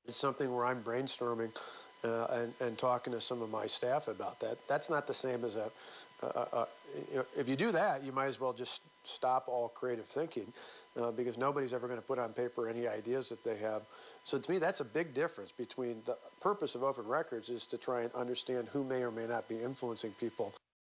It's something where I'm brainstorming and talking to some of my staff about that. That's not the same as if you do that, you might as well just stop all creative thinking because nobody's ever going to put on paper any ideas that they have. So to me, that's a big difference between the purpose of open records is to try and understand who may or may not be influencing people.